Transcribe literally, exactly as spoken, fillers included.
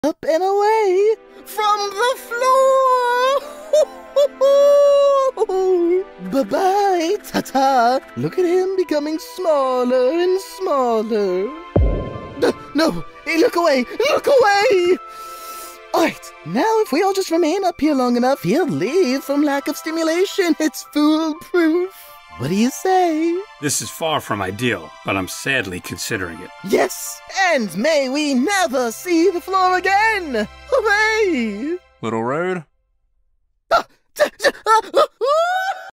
Up and away from the floor. Bye-bye, ta-ta. Look at him becoming smaller and smaller. No, no, hey, look away, look away. Alright, now if we all just remain up here long enough, he'll leave from lack of stimulation. It's foolproof. What do you say? This is far from ideal, but I'm sadly considering it. Yes, and may we never see the floor again. Hooray! Little Road? Ah, t- t- ah, ah, ah!